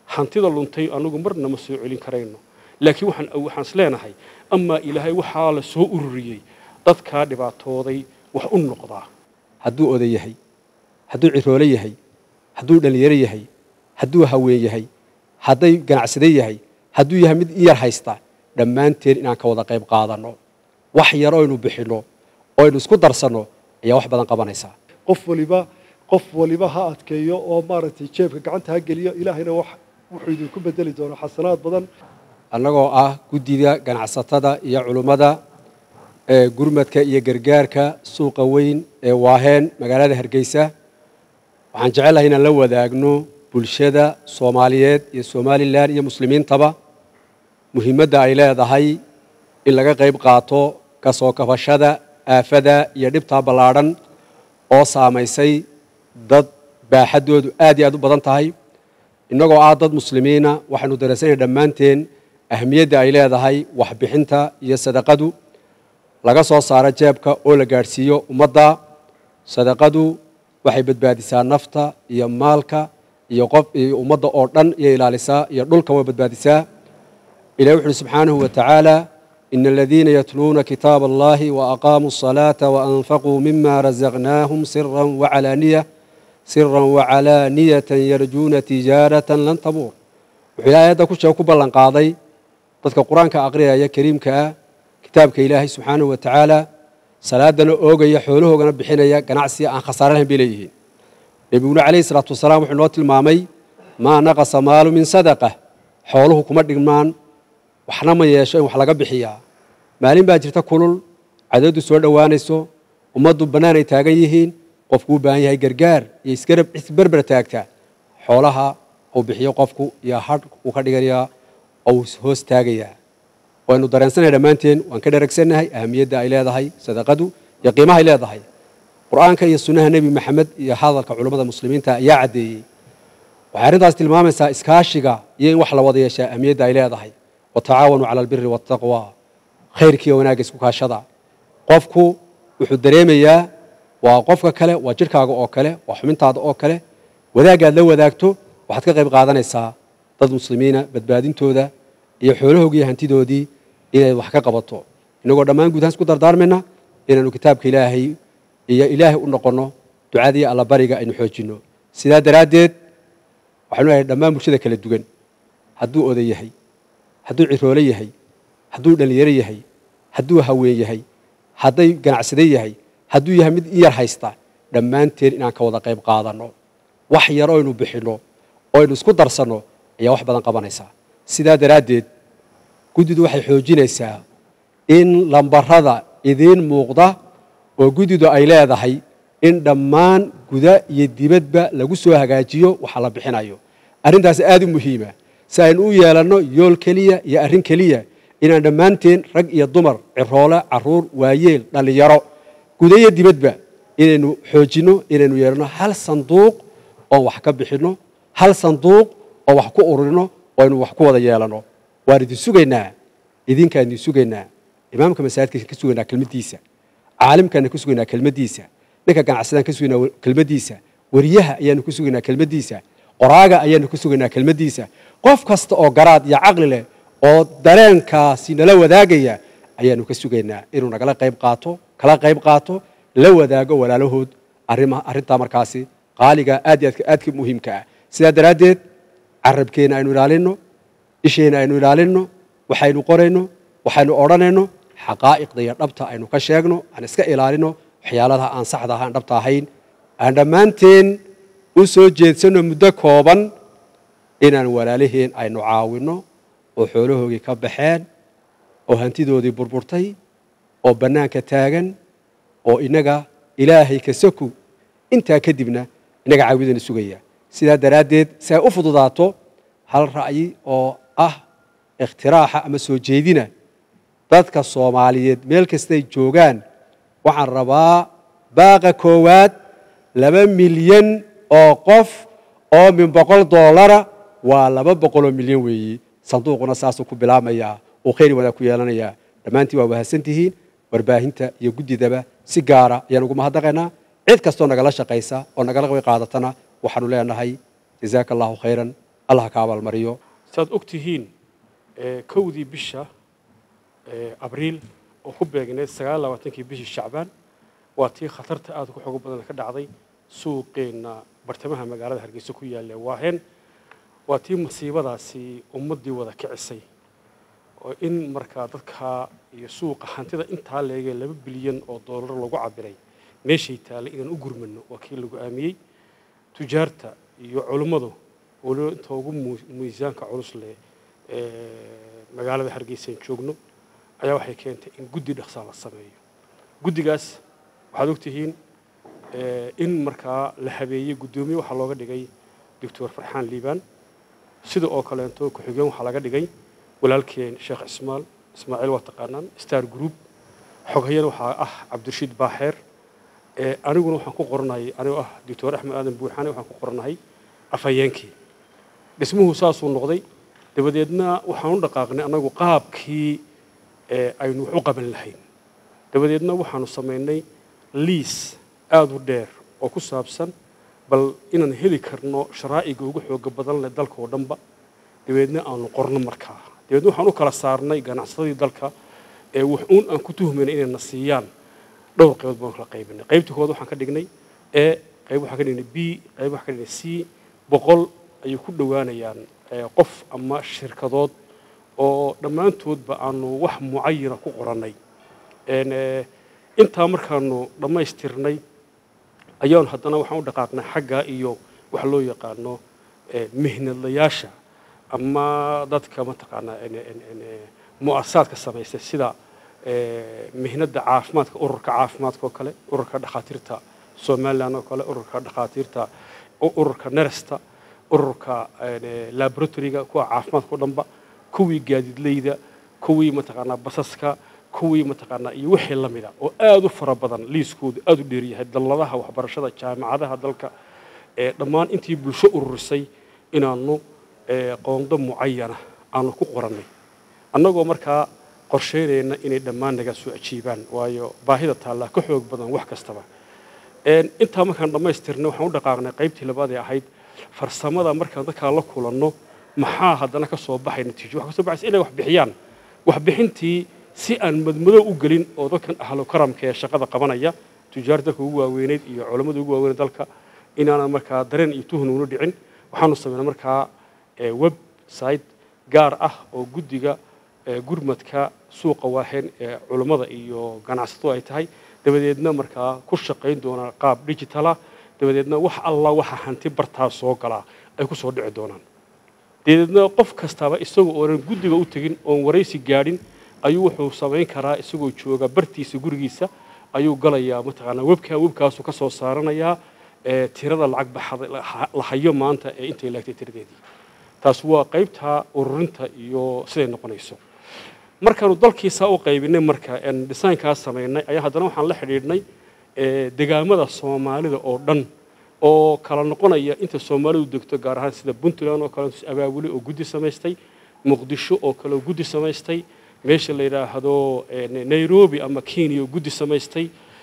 hantida luntay anagu marna ma soo celin karayno laakiin waxaan isleenahay ama ilaahay waxa la soo ururiyay dadka dhibaatooday wax u noqdaa hadduu oday yahay hadduu ciroole yahay hadduu dhalinyaro yahay hadduu haween yahay hadday ganacsade yahay hadduu yahay mid yar haysta dhammaanteen inaan ka wada qayb qaadano wax yar oo aynu bixino oo aynu isku darsano ayaa wax badan qabanaysa qof waliba ha adkeeyo oo maaragtay jeebka gacanta ha geliyo ilaahayna wuxuu idinku bedeli doonaa xasanaad badan annagoo ah guddiga ganacsatada iyo culummada gurmadka iyo gargaarka suuqa weyn ee Waaheen magaalada Hargeysa waxaan jecelahay inaan la wadaagno bulshada Soomaaliyeed iyo Somaliland iyo muslimiintaba muhiimadda ay leedahay in laga qayb qaato ka soo kabashada aafada iyo dhibta ballaaran oo saameysay dad baaxadoodu aad iyo aad u badan tahay inagoo ah dad muslimiina waxaanu dareensanaynaa dhammaanteen ahmiyadda ay leedahay wax bixinta iyo sadaqadu laga soo saaro jeebka oo la gaarsiiyo ummadda sadaqadu waxay badbaadisaa nafta iyo maalka iyo qof iyo ummadda oo dhan iyo ilaalisaa iyo dhulka way badbaadisaa ilaahay wuxuu subxaanahu wa ta'ala إن الذين يتلون كتاب الله وأقاموا الصلاة وأنفقوا مما رزقناهم سرا وعلانية يرجون تجارة لن تبور وحي آيات كوشا كبالان قاضي dadka quraanka aqriya kariimka kitaabka Ilaahay subhanahu wa ta'ala salaadana oogaya xoolahoogana bixinaya ganacsi aan khasaare lahayn bileeyeen Nabiga Kaleey salaatu wasalaam wuxuu noo tilmaamay ma naqasa maalu min sadaqa xooluhu kuma dhigmaan waxna ma yeesho in wax laga bixiyaa maalin baa jirta kulul cadadu soo dhawaanayso ummadu banaan ay taagan yihiin qofku u baahan yahay gargaar iyo isbarbar taagta xoolaha oo bixiyo qofku iyo hadh uu ka dhigaya oo hoos taagaya waanu dareensanay dhamaanteen waan ka dheregsanahay ahmiyadda ay leedahay sadaqadu iyo qiimaha ay leedahay quraanka iyo sunnaha nabi maxamed iyo hadalka culimada muslimiinta ayaa cadeeyay waxa arintaas tilmaamaysaa iskaashiga iyo in wax la wada yeeshaa ahmiyadda ay leedahay وتعاونوا على البر والتقوى خيرك وناقص كاشدا قفكو wuxuu dareemayaa waa qofka kale waa jirkaaga oo kale waa xubintaada oo kale wadaagaad la wadaagto waxaad ka qayb qaadanaysaa dad muslimiina badbaadintooda iyo xoolahooga iyo hantidoodii inay wax ka qabato inagoo dhammaan guud ahaan isku dardaarmayna inaanu kitaabka Ilaahay iyo Ilaahay u noqono ducadii alla bariga aynu xoojino sidaa daraadeed waxaanu leeyahay dhammaan bulshada kala duwan hadduu oday yahay hadduu ciroole yahay hadduu dhalinyaro yahay hadduu haween yahay hadday ganacsade yahay hadduu yahay mid yar haysta dhammaanteen inaan ka wada qayb qaadano wax yar oo aynu bixino oo aynu isku darsano ayaa wax badan qabanaysa sidaa daraadeed guddidu waxay xoojinaysaa in lambarada idin muuqda oo guddidu ay leedahay in dhammaan guda iyo dibadba lagu soo hagaajiyo waxa la bixinayo arrintaas aad u muhiim ah si aynu u yeelano yool kaliya iyo arrin kaliya inaan dhammaanteen rag iyo dumar ciroole caruur waayeel dhalinyaro gudaha dibadba inaynu xoojino inaynu yeelano hal sanduuq oo wax ka bixino hal sanduuq oo wax ku ururino oo aynu wax ku wada yeelano waan idin sugaynaa idinkaan idin sugaynaa imaamka masaajidka ka sugaynaa kelmadiisa caalimkana ka sugaynaa kelmadiisa ninka ganacsigan ka sugaynaa kelmadiisa wariyaha ayaanu ku sugaynaa kelmadiisa qoraaga ayaanu ku sugaynaa kelmadiisa qof kasta oo garaad iyo caqli leh oo dareenkaasi nala wadaagaya ayaanu ka sugaynaa inuu nagala qayb qaato la wadaago walaalahood arrinta markaasi qaaliga aad ka muhiimka ah sidaa daraadeed carabkeena aynu ilaalino isheena aynu ilaalino waxaynu qorayno waxaynu odhanayno xaqaa'iqda iyo dhabta aynu ka sheegno aan iska ilaalino waxyaalaha aan saxda ahaan dhabta ahayn aan dhammaanteen u soo jeedsano muddo kooban inaan walaalaheen aynu caawino oo xoolahoogii ka baxeen oo hantidoodii burburtay oo bannaanka taagan oo inaga ilaahay ka soku intaa kadibna inaga caawidana sugaya sidaa daraadeed si ay u fududaato hal ra'yi oo ah ikhtiraaxa ama soo jeedina dadka Soomaaliyeed meel kastay joogaan waxaan rabaa baaqa koowaad 2 milyan oo qof oo min $100 waa 200 milyan weeyi sanduuquna saasoo ku bilaabmaya oo khayr wada ku yeelanaya dhamaantii waa wahsantihiin warbaahinta iyo guddidaba si gaara ayaan ugu mahadnaqaynaa cid kastoo nagala shaqeysa oo nagala qayb qaadatana waxaanu leenahay jazaakallahu khayran allah ka abaalmariyo saad ogtihiin kowdii bisha abriil oo ku beegneed 29kii bishii shacbaan waa tii khatarta aad ku xoog badan ka dhacday suuqeena bartamaha magaalada Hargeysa ku yaallay waaheen waa tii masiibadaasi ummadii wada kicisay oo in markaa dadka iyo suuqa hantida intaa leegay 2 bilyan oo dollar lagu cabiray meeshii taalay inaan u gurmano waa kii lagu aamiyay tujaarta iyo culimadu oo inta ugu miisaanka culus leh magaalada Hargeysa joogno ayaa waxay keentay in guddi dhaqso la sameeyo guddigaas waxaad ogtihiin in markaa la habeeyay gudoomiye waxa looga dhigay Dr. Farxaan Liibaan sida oo kale inta ku xigeen waxa laga dhigay walaalkeen Sheekh Ismaaciil waa taqaanaan Star Group xogayana waxa ah Cabdirashiid Baaxeer aniguna waxaan ku qornay aniga ah Dr. Axmed Aadan Buuxane waxaan ku qornay afayeenkii dhismuhu saasuu noqday dabadeedna waxaan u dhaqaaqnay anagu qaabkii aynu wax u qaban lahayn dabadeedna waxaanu sameynay liis aad u dheer oo ku saabsan bal inaan heli karno sharaa'iga ugu xoog badan leh dalka oo dhanba dabadeedna aanu qorno markaa dabadeedna waxaan u kala saarnay ganacsadii dalka wax aan ku tuhmayna inay nasiiyaan dhowr qaybood baan kala qaybinay qaybta koowaad waxaan ka dhignay qayb waxaan ka dhignay B qayb waxaan ka dhignay C 100 ay ku dhawaanayaan qof ama shirkadood oo dhammaantoodba aanu wax mucayyana ku qoranay inta markaanu dhamaystirnay ayaan haddana waxaan u dhaqaaqnay xagga iyo wax loo yaqaano mihnadlayaasha ama dadka mataqaana mu'assasaadka sameystay sida mihnada caafimaadka ururka caafimaadka oo kale ururka dhakhaatiirta Soomaaliland oo kale ururka dhakhaatiirta ururka nersta ururka laboratoryga kuwa caafimaadka oo dhanba kuwii gaadiidleyda kuwii mataqaana basaska kuwii mataqaana iyo wixii la mid ah oo aad u fara badan liiskoodu aad u dheer yahay dalladaha waxbarashada jaamacadaha dalka dhammaan intii bulsho ururisay inaanu qoomdo mucayyana aanu ku qorannay annagoo markaa qorsheynayna inay dhammaan naga soo ajiibaan waayo baahida taalla ka xoog badan wax kastaba inta markaan dhamaystirnay waxaan u dhaqaaqnay qaybtii labaad ee ahayd farsamada markaan dadka la kulanno maxaa haddana ka soo baxay natiijo waxa ka soo baxay inay wax bixiyaan wax bixintii si aan madmadow u gelin oo dadkan ahlo karamka ee shaqada qabanaya tujaarta ugu waaweyneed iyo culimada ugu waaweyn dalka inaana markaa dareen iyo tuhun ugu dhicin waxaanu sameynaa markaa website gaar ah oo guddiga gurmadka suuqa waaheen ee culimada iyo ganacsatada ay tahay dabadeedna markaa ku shaqayn doona qaab digital ah dabadeedna wax alla waxa hanti bartaa soo gala ay ku soo dhici doonaan dabadeedna qof kastaba isagoo oonan guddiga u tagin oo wareysi gaadhin ayuu wuxuu sameyn karaa isagoo jooga bartiisa gurigiisa ayuu galayaa mataqaana webkaasu ka soo saaranayaa tirada lacag baxada la hayo maanta ee intay laagtay tiradeedii taas waa qaybta ururinta iyo siday noqonayso markaanu dalkiisa u qaybinay marka design-kaas sameynay ayaa haddana waxaan la xidhiidhnay deegaamada Soomaalida oo dhan oo kala noqonaya inta Soomaalidu degto gaar ahaan sida Puntland oo kale abaabuli oo guddi sameystay Muqdisho oo kale guddi sameystay meesha la yiraahdo Nairobi ama Kenya guddi sameystay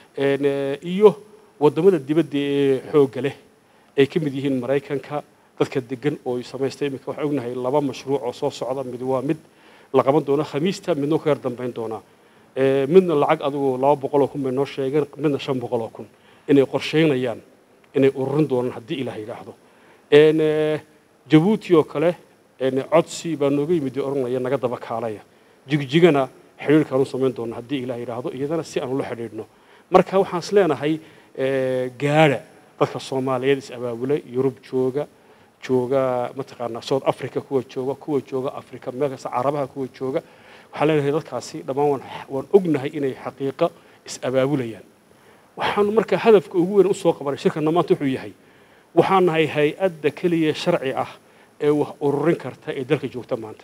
iyo wadamada dibadda ee xoog leh ay ka mid yihiin Mareykanka dadka degan oo sameystay imika wax ognahay 2 mashruuc oo soo socda mid waa mid la qaban doono Khamiista midna ka yar dambeyn doona midna lacag adigu 200 kun noo sheegeen midna 500 kun inay qorsheynayaan inay ururin doonaan haddii Ilaahay yiraahdo Djibouti oo kale codsi baa nooga yimid oranaya naga daba kaalaya jigjigana xiriirkan u sameyn doona haddii Ilaahay yiraahdo iyadana si aan ula xiriirno marka waxaan isleeyahay gaara dadka Soomaaliyeed is abaabulay Yurub jooga mataqaana South Africa kuwa jooga Afrika meelka Carabaha kuwa jooga waxaan leenahay dadkaasi dhamaan waan ognahay inay xaqiiqo is abaabulayaan waxaan marka hadafka ugu weyn u soo qabanay shirkadna maanta wuxuu yahay waxaan nahay hay'adda kaliya sharci ah ee wax ururin karta ee dalka joogta maanta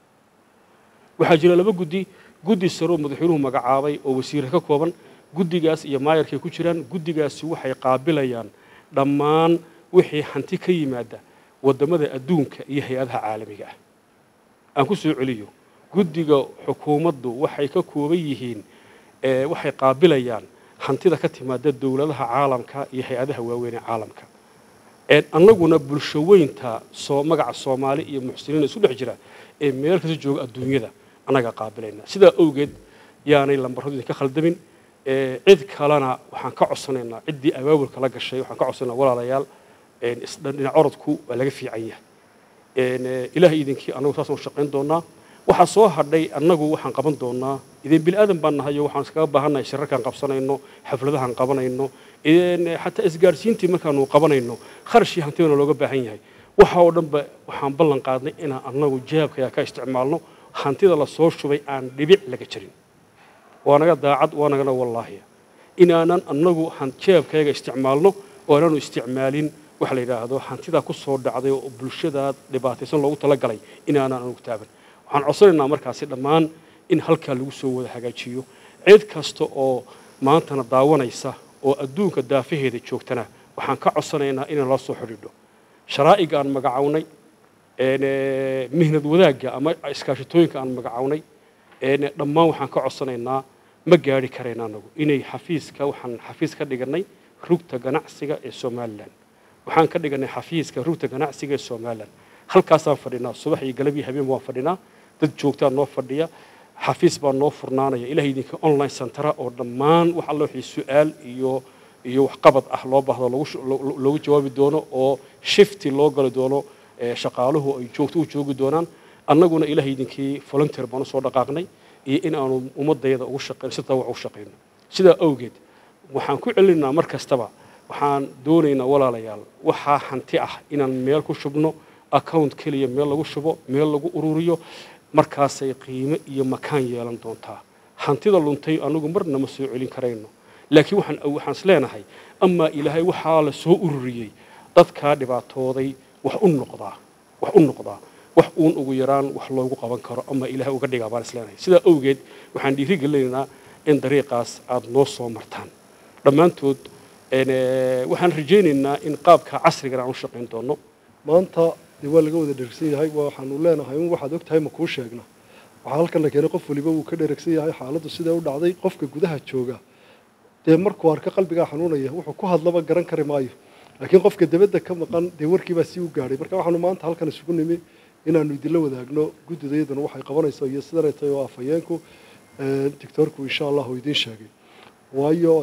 waxaa jira 2 guddi saro madaxweynuhu magacaabay oo wasiir ka kooban guddigaas iyo maayarkay ku jiraan guddigaasi waxay qaabilayaan dhammaan wixii hanti ka yimaada wadamada adduunka iyo hay'adaha caalamiga ah aan ku soo celiyo guddiga xukuumaddu waxay ka kooban yihiin waxay qaabilayaan hantida ka timaada dawladaha caalamka iyo hay'adaha waaweyn ee caalamka annaguna bulshaweynta magaca Soomaali iyo muxsiniin isu dhex jira ee meel kasta jooga adduunyada annaga qaabilayna sidaa awgeed yaanay lambarradu idinka khaldamin cid kalena waxaan ka codsanaynaa ciddii abaabulka la gashay waxaan ka codsanaynaa walaalayaal dhinac orodku waa laga fiican yahay ilaahay idinkii annagu saas u shaqayn doonaa waxaa soo hadhay annagu waxaan qaban doonaa idin bilaadan baan nahay waxaan iskaga baahannahay shirarkaan qabsanayno xafladahaan qabanayno xataa isgaarsiintii markaanu qabanayno kharash iyo hantidana looga baahan yahay waxa oo dhanba waxaan ballan qaadnay inaan annagu jeebkaya ka isticmaalno hantida la soo shubay aan dhibic laga jirin waa naga daacad waa nagana wallaahi inaanan annagu jeebkayaga isticmaalno oo aanaanu isticmaalin waxa la yidhaahdo hantidaa ku soo dhacday oo bulshada dhibaataysan loogu talagalay inaanan anugu taaban waxaan codsanaynaa markaasi dhammaan in halkaa lagu soo wada hagaajiyo cid kasta oo maantana daawanaysa oo adduunka daafaheeda joogtana waxaan ka codsanaynaa inaan la soo xidhiidho sharaa'iga aan magacawnay mihnad wadaagga ama iskaashatooyinka aan magacawnay dhammaan waxaan ka codsanaynaa ma gaari karayna anagu inay waxaan xafiis ka dhiganay rugta ganacsiga ee Somaliland waxaan ka dhiganay xafiiska rugta ganacsiga ee Somaliland halkaasaan fadhinaa subax iyo galab iyo habeen waan fadhinaa dad joogtaa noo fadhiya xafiis baa noo furnaanaya ilaahay idinka online center oo dhammaan wax alla wixii su'aal iyo wax qabad ah loo baahdo loogu jawaabi doono oo shifti loo gali doono shaqaaluhu ay joogi doonaan annaguna ilaahay idinkii volunteer baan soo dhaqaaqnay iyo in aanu ummadayada ugu shaqeyno si tawac u shaqeyno sidaa awgeed waxaan ku celinaa mar kastaba waxaan doonaynaa walaalayaal waxa hanti ah inaan meel ku shubno account kaliya meel lagu shubo meel lagu ururiyo markaasay qiimo iyo makaan yeelan doontaa hantida luntay anagu marna ma soo celin karayno laakiin waxaan isleenahay ama ilaahay waxa la soo ururiyay dadka dhibaatooday wax u noqdaa wax uun ugu yaraan wax loogu qaban karo ama ilaahay uga dhigaa baan isleenahay sidaa awgeed waxaan dhiirigelinaynaa in dariiqaas aad noo soo martaan dhammaantood waxaan rajaynaynaa in qaabka casriga aan u shaqayn doono maanta waa laga wada dhergsan yahay waxaanu leenahay in waxaad ogtahay ma kuu sheegna waxaa halkan la keenay qof waliba wuu ka dhergsan yahay xaaladdu siday u dhacday qofka gudaha jooga dee markuu arka qalbigaa xanuunaya wuxuu ku hadlaba garan kari maayo laakiin qofka dibadda ka maqan dee warkiibaa sii u gaadhay marka waxaanu maanta halkan isugu nimi inaanu idinla wadaagno guddidayaduna waxay qabanayso iyo sidanay tahay oo afhayeenku doctorku insha allah uu idiin sheegay waayo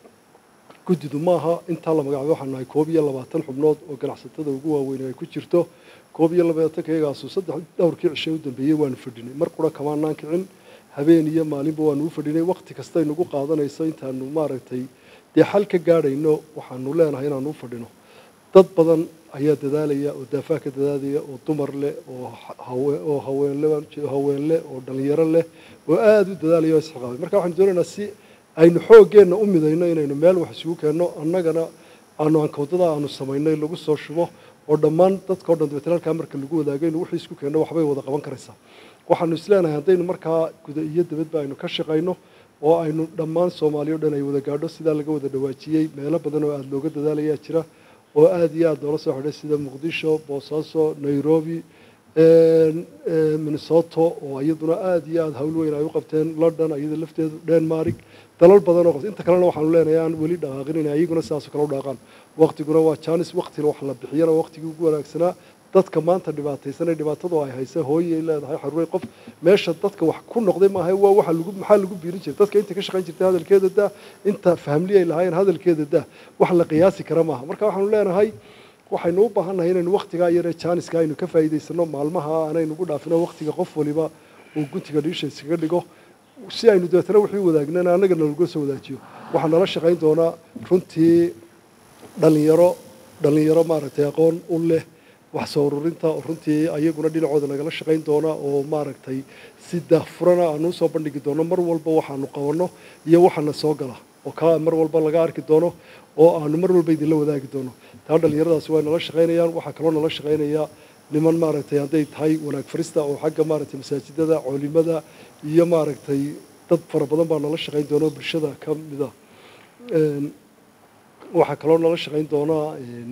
guddidu maaha intaa la magacaabay waxaan nahay 21 xubnood oo ganacsatada ugu waaweyn ay ku jirto 21 kayagaasu dhowrkii cisho u dambeeyay waanu fadhinay mar qura kamaanaan kicin habeen iyo maalinba waanu u fadhinay waqti kasta inagu qaadanayso intaanu maaragtay dee xal ka gaadhayno waxaanu leenahay inaanu u fadhino dad badan ayaa dadaalaya oo daafaa ka dadaalaya oo dumar leh oo haween leh oo dhalinyaro leh oo aad u dadaalaya oo isxaqaabay marka waxaan doonaynaa si aynu xoogeenna u midayno inaynu meel wax isugu keenno annagana aanu ankowdada aanu samaynay lagu soo shubo oo dhammaan dadka oo dhan dabeetana halkaa marka lagu wadaagaynu wixii isku keenno waxbay wada qaban karaysaa waxaanu isleenahay haddaynu markaa guda iyo dibadba aynu ka shaqayno oo aynu dhammaan soomaaliya o dhan ay wada gaadho sidaa laga wada dhawaajiyey meelo badan oo aada looga dadaalayaa jira oo aad iyo aad noola soo xidhay sida muqdisho boosaaso nairobi minnesota oo iyaduna aad iyo aad hawl weyn ay u qabteen london iyada lafteedu denmark dalal badan oo inta kalena waxaanu leenahay aan weli dhaqaaqin inay iyaguna sidaasoo kale u dhaqaan waqtiguna waa jaanis waqtina wax la bixiyana waqtigii ugu wanaagsanaa dadka maanta dhibaataysanay dhibaatadu ay haysa hooyay leedahay xaruuray qof meesha dadka wax ku noqday maaha waa waxa maxaa lagu biirin jiray dadka inta ka shaqayn jirtay hadalkeeda daa inta fahmli ay lahaayeen hadalkeeda daa wax la qiyaasi kara maaha marka waxaanu leenahay waxaynu u baahannahay inaynu waqtigaa yare jaaniska aynu ka faa'iidaysano maalmaha aanaynu ugu dhaafino waqtiga qof waliba uu guntiga dhiisha iskaga dhigo si aynu dabeetana wixii wadaagnana annagana lagu soo wadaajiyo waxaan nala shaqayn doonaa runtii dhalinyaro maaragtay aqoon u leh wax soo ururinta oo runtii ayaguna dhinacooda nagala shaqayn doona oo maaragtay si daahfurana aanu usoo bandhigi doono mar walba waxaanu qabanno iyo waxaana soo gala oo kaa mar walba laga arki doono oo aanu mar walba idinla wadaagi doono taa dhalinyaradaasi way nala shaqaynayaan waxaa kaloo nala shaqaynaya niman maaragtay hadday tahay wanaag farista oo xagga maaragtay masaajidada culimada iyo maaragtay dad fara badan baa nala shaqayn doona bulshada ka mid ah waxaa kaloo nala shaqayn doonaa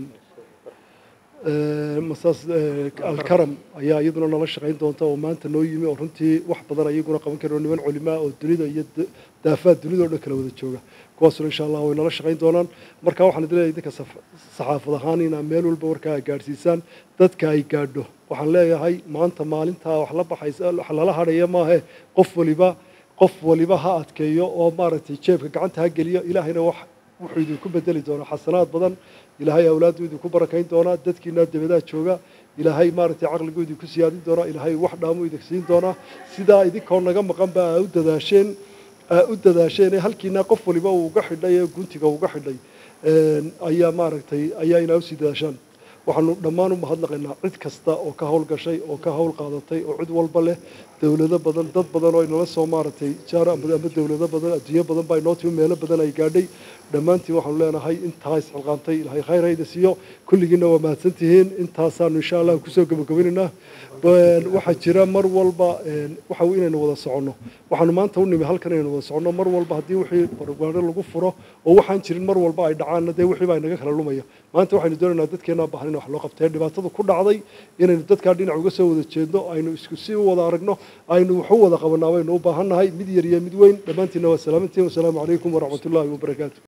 alkaram ayaa iyaduna nala shaqayn doonta oo maanta noo yimi oo runtii wax badan ayaguna qaban kara niman culimaa oo dunida iyo daafaad dunida oo dhan kala wada jooga kuwaasuna insha allah way nala shaqayn doonaan marka waxaan idin leeyahay idinka saxaafad ahaan inaa meel walba warkaa gaadhsiisaan dadka ay gaadho waxaan leeyahay maanta maalintaa wax la baxaysa wax lala hadhaya maahe qof waliba ha adkeeyo oo maaragtay jeebka gacanta ha geliyo ilaahayna wuxuu idinku bedeli doonaa xasanaad badan ilaahay awlaadu idinku barakayn doonaa dadkiina dibadaha jooga ilaahay maaragtay caqligu idinku siyaadin doonaa ilaahay wax dhaamu idinku siin doonaa sidaa idinkoo naga maqan baa u dadaasheen halkiina qof waliba uu uga xidhay ee guntiga uga xidhay ayaa inaa usii dadaashaan waxaanu dhammaan u mahadnaqaynaa cid kasta oo ka hawl gashay oo ka hawl qaadatay oo cid walba leh dawlado badan dad badan oo inala soo maaragtay jaar ama dawlado badan adduunyo badan baa inoo timi meelo badan ay gaadhay dhammaantiin waxaanu leenahay intaa isxilqaantay ilaahay khayr hayda siiyo kulligiina waa mahadsantihiin intaasaanu insha allah kusoo gabagabaynaynaa waxaa jira mar walba waxa inaynu wada soconno waxaanu maanta u nimi halkan inaynu wada soconno mar walba haddii wixii barbaaro lagu furo oo waxaan jirin mar walba ay dhacaanna dee wixii baa inaga kala lumaya maanta waxaynu doonaynaa dadkeennaa baahan in wax loo qabtee dhibaatada ku dhacday inaynu dadkaa dhinac uga soo wada jeedno aynu isku si u wada aragno aynu wax u wada qabanaa waynu u baahannahay mid yar iyo mid weyn dhammaantiinna waa salaamantiin wasalaamu calaykum waraxmatullaahi wabarakaatu